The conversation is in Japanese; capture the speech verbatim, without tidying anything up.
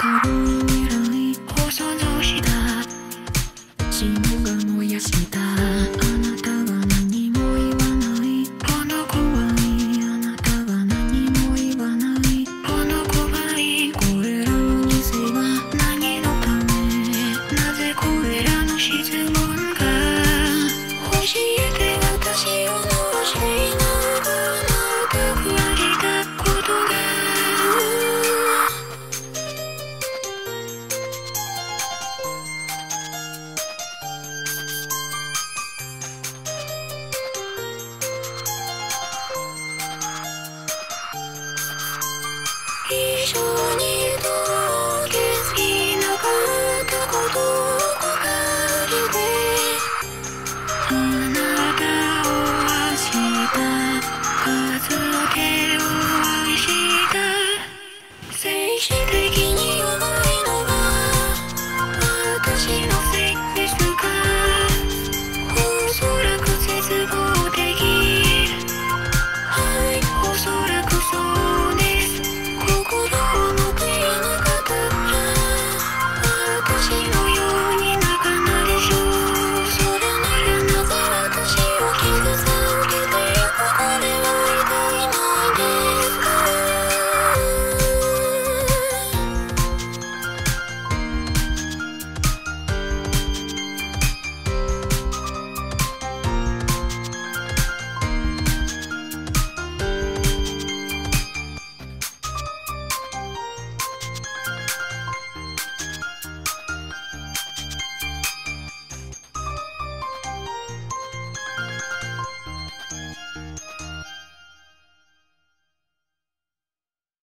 たる未来を想像した心が燃やしたあなたが何も言わないこの怖いあなたが何も言わないこの怖いこれらの犠牲は何のためなぜこれらの質問が教えて私をどうしていなくなく感じたことが一緒にどう気づきなかったことを書いてあなたを愛した数だけを愛した静止的